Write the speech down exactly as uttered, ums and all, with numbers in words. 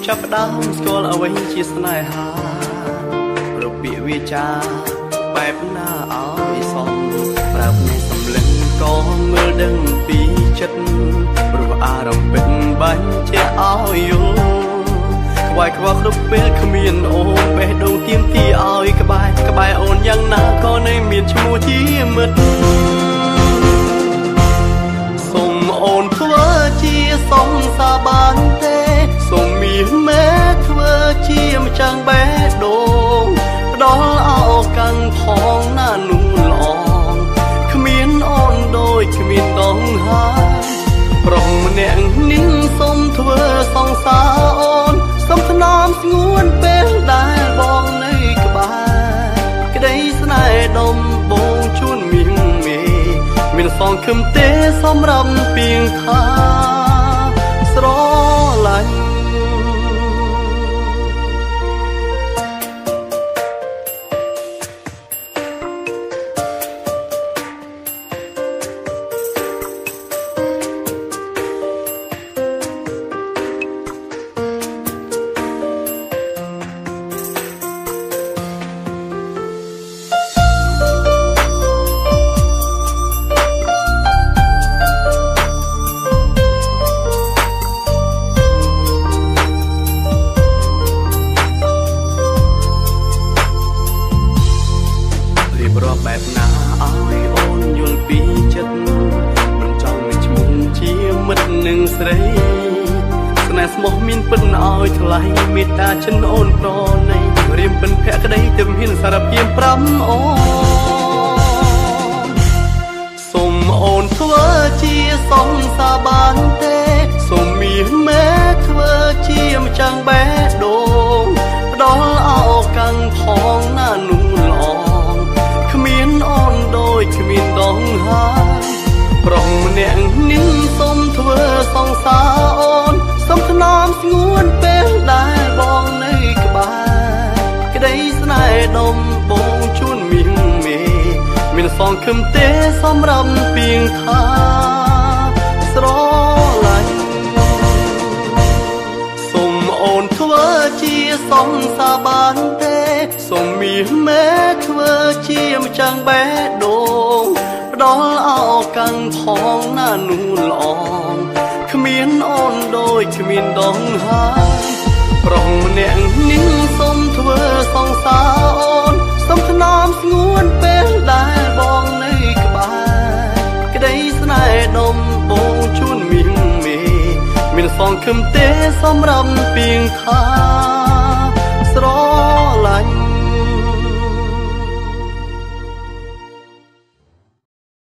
ចាប់ដើមស្គាល់អ្វីជាស្នេហារបៀបវាចាបែបណាឲ្យសមប្រាប់នៃសម្លឹងក៏មើលដឹងពីចិត្តព្រោះអារម្មណ៍ពេញបាញ់ជាឲ្យយល់ខ្វាយខ្វល់គ្រប់ពេលគ្មានអូនបេះដូងទៀមទីឲ្យក្បែរក្បែរអូនយ៉ាងណាក៏នៅមានឈ្មោះជាមិត្តសូមអូនធ្វើជាសងសាបានទេសូមមានមេធ្វើជាម្ចាំងបេះដូងផ្ដល់ឱកាសផងណានោះល្អគ្មានអូនដូចគ្មានដងហើយប្រុសម្នាក់នេះសូមធ្វើសងសាអូនសូមថ្នមស្ងួនពេលដែលបងនៅក្បែរក្តីស្នេហ៍ដំបងជួនមានមេមានសងខឹមទេសម្រាប់ពីងខាស្រឡាញ់បែបណាឲ្យអូនយល់ពីចិត្តមិនចង់មានឈ្មោះជាមិត្តនឹងស្រីស្នេហ៍ស្មោះមានពិនឲ្យថ្លៃមេត្តាចិនអូនប្រណីរៀមពិនភក្តីទើបហ៊ានសារភាពប្រាំអូនសូមអូនធ្វើជាសងសាបានទេសូមមានមេធ្វើជាម្ចាំងបេះដូងផ្ដល់ឱកាសផងណានោះល្អគ្មានអូនដូចគ្មានដងហើយប្រុសម្នាក់នេះសូមធ្វើសងសាអូនសូមថ្នមស្ងួនពេលដែលបងនៅក្បែរក្តីស្នេហ៍ដំបងជួនមានមេមានសងខឹមទេសម្រាប់ពីងខាស្រឡាញ់សូមអូនធ្វើជាសងសាបានទេសូមមានមេធ្វើជាម្ចាំងបេះដូងផ្ដល់ឱកាសផងណានោះល្អគ្មានអូនដូចគ្មានដងហើយប្រុសម្នាក់នេះសូមធ្វើសងសាអូនសូមថ្នមស្ងួនពេលដែលបងនៅក្បែរក្តីស្នេហ៍ដំបងជួនមានមេមានសងខឹមទេសម្រាប់ពីងខា